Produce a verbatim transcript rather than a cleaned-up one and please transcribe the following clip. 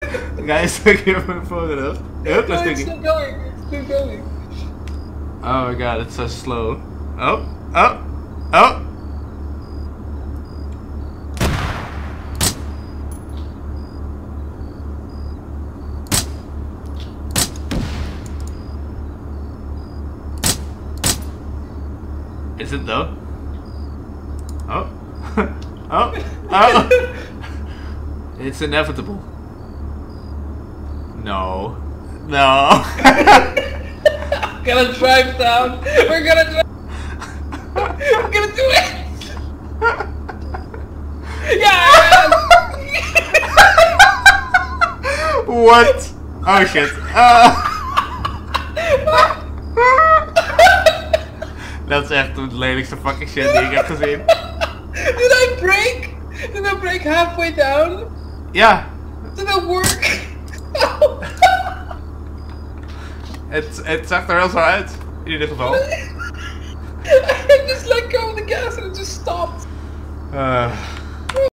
Ga je een stukje van voren, heel klein No, it's stukje. still going. It's still going. Oh my god, it's so slow. Oh, oh, oh. Is it though? Oh. Oh. Oh. It's inevitable. No. No. We're gonna drive down. We're gonna drive. We're gonna do it. Yeah. What? Oh shit. Uh. Dat is echt de lelijkste fucking shit die ik heb gezien. Did I break? Did I break halfway down? Ja. Did that work? Het, het zag er wel zo uit. In ieder geval. I just let go of the gas and it just stopped. Uh.